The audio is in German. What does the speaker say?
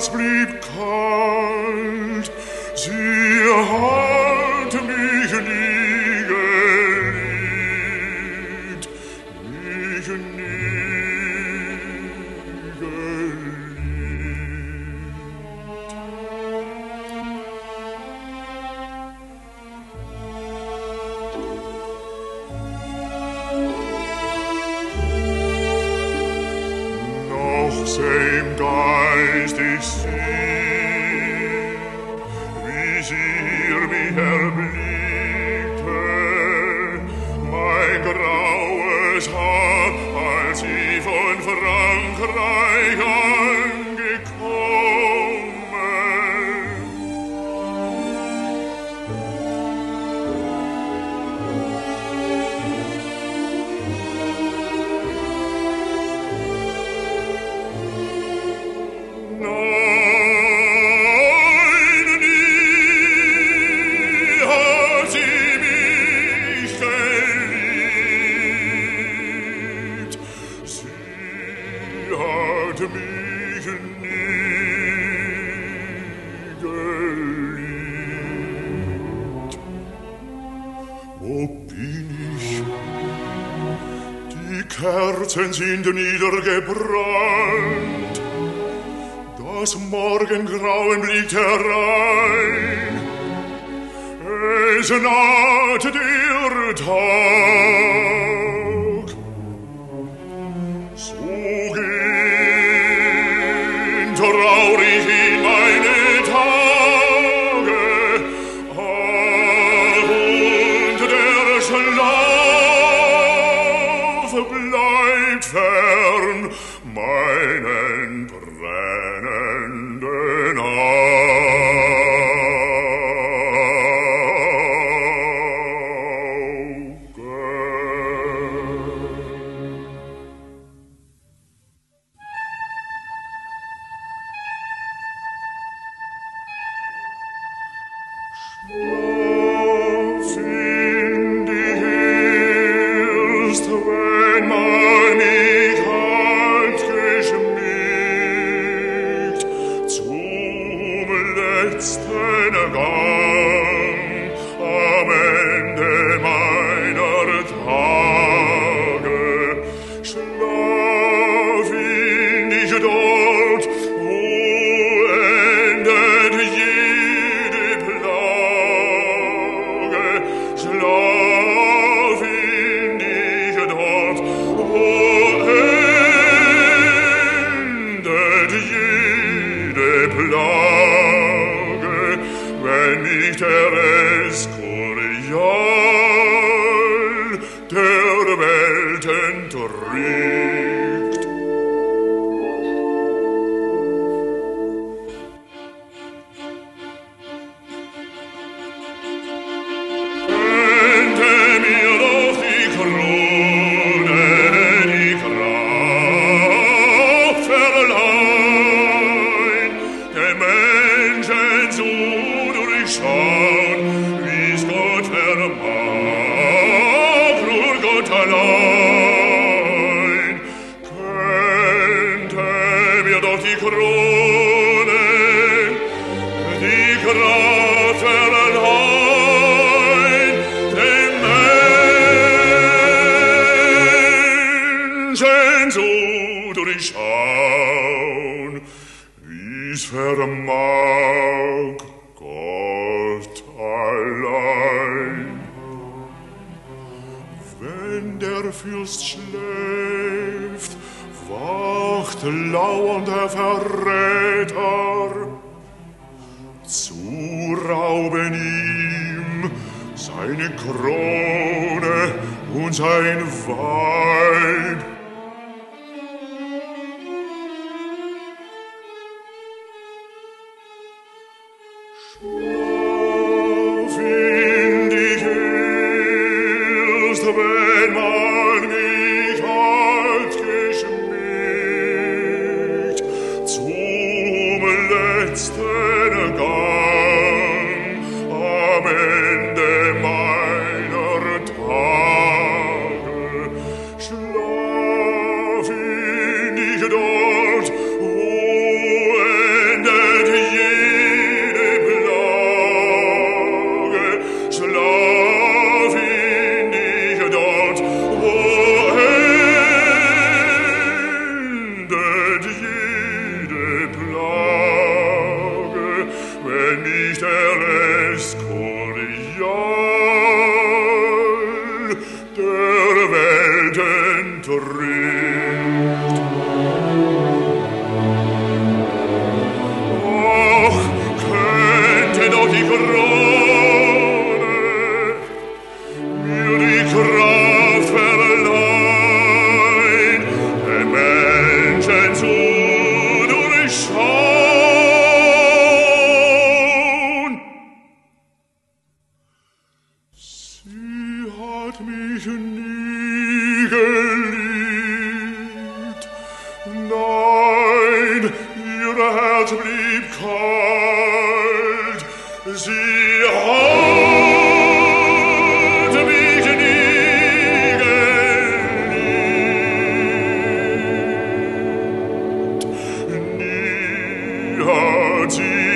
Herz blieb kalt, sie hat mich nie geliebt, mich nie geliebt. Noch seh im Geist ich sie, wie sie mich erblickte, mein graues Haar, als sie von Frankreich angekommen. Nein, nie hat sie mich geliebt. Sie hat mich nie geliebt. Wo bin ich? Die Kerzen sind niedergebrannt. Das Morgengrauen blickt herein. Es naht der Tag. So gehen traurig in meine Tage. Ach, und der Schlaf bleibt fern meinen brennenden Schlaf in die Hilst, wenn man mich hat geschmiegt, zum letzten Gang am Ende meiner Tage. Schlaf in dich dort, wo endet jede Plage. Schlaf in dich dort, wo endet jede Plage, wenn mich der Escurial der Welt entträgt. Könnte mir doch die Krone, die Kraft verleihen, den Menschen so durchschauen, wie's Gott vermag, nur Gott allein. Könnte mir doch die Krone, die Kraft verleihen, den Menschen so durchschauen, wie's vermag Gott allein. Wenn der Fürst schläft, wacht lauernd der Verräter, zu rauben ihm seine Krone und sein Weib. Schlaf in dich erst, wenn man mich hat geschmiegt, zum letzten Gang am Ende meiner Tage. Schlaf in dich dort, wo endet kalt, sie hat mich nie geliebt. Nie hat sie